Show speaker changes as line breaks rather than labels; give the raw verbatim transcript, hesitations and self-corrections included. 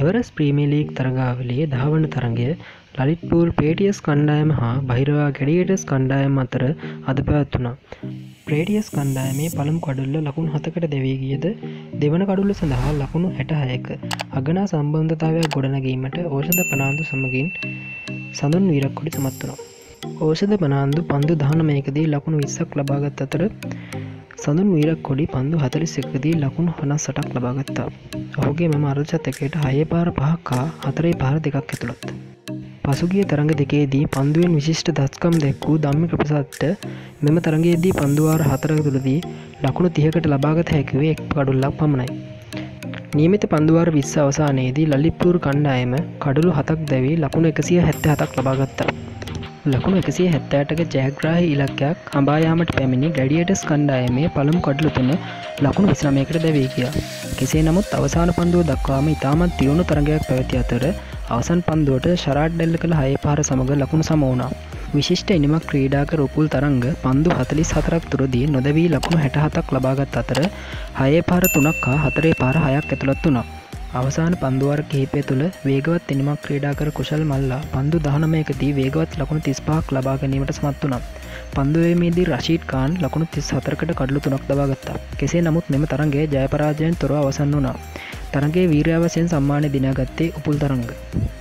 එවරස් premier league තරගාවලියේ දහ වන තරගය ලලිත්පුර පේටියස් කණ්ඩායම හා බහිරවා ගැඩියටර්ස් කණ්ඩායම අතර අද පැවැත්වුණා. ප්‍රේටියස් කණ්ඩායමේ පළමු කඩුල්ල ලකුණු හතකට දැවී ගියද දෙවන කඩුල්ල සඳහා ලකුණු හැටහයක අගනා සම්බන්ධතාවයක් ගොඩනැගීමට ඕෂධ පනාන්දු සමගින් සඳුන් වීරක්කොඩි සමත් වුණා. ඕෂධ පනාන්දු පන්දු දහනවයකදී ලකුණු විස්සක් ලබාගත් අතර සඳුන් වීරක්කොඩි පන්දු හතළිස් එකකදී ලකුණු පනස් අටක් ලබාගත්තා. ඔහුගේ මෙම අර්ධශතකයට හයේ පාර පහක් හා හතරේ පාර දෙකක් ඇතුළත්. පසුගිය තරඟ දෙකේදී පන්දුවෙන් විශිෂ්ට දස්කම් දැක්වූ ධම්මික ප්‍රසාද්ට මෙම තරගයේදී පන්දුවාර හතරක තුළදී ලකුණු තිහකට ලබාගත හැකිවේ එක් කඩුල්ලක් පමණයි. නියමිත පන්දුවාර විස්ස අවසානයේදී ලලිත්පුර කණ්ඩායම කඩුළු හතක් දැවී ලකුණු එකසිය හැත්තෑ හතක් ලබාගත්තා. ලකුණු එකසිය හැත්තෑටක ජයග්‍රාහී ඉලක්කයක් හඹා යාමට පැමිණි ගැඩියටර්ස් කණ්ඩායමේ පළමු කඩුළු තුන ලකුණු විසිනමයකට දැවී ගියා. කෙසේ නමුත් අවසාන පන්දුව දක්වාම ඉතාමත් තියුණු තරගයක් පැවති අතර අවසන් පන්දුවට ශරාට් ඩෙල්ල කළ හයේ පාර සමග ලකුණු සම වුණා. විශිෂ්ට ඉනිමක් ක්‍රීඩාකර උපුල් තරංග පන්දු හතළිස් හතරක් තුරදී නොදැවී ලකුණු හැට හතක් ලබාගත් අතර හයේ පාර තුනක් හා හතරේ පාර හයක් ඇතුළත් වුණා. අවසාන පන්දුවාර කිහිපය තුළ වේගවත් ඉනිමක් ක්‍රීඩාකර කුෂල් මල්ලා පන්දු දහනවයකදී වේගවත් ලකුණු තිස් පහක් ලබා ගැනීමට සමත් වුණා. පන්දුවේමේදී රෂීඩ් ඛාන් ලකුණු තිස් හතරකට කඩලු තුනක් ලබාගත්තා. කෙසේ නමුත් මෙම තරගය ජය පරාජයෙන් තොරව අවසන් වුණා. තරගයේ වීරයා වශයෙන් සම්මානය දිනාගත්තේ උපුල් තරංග.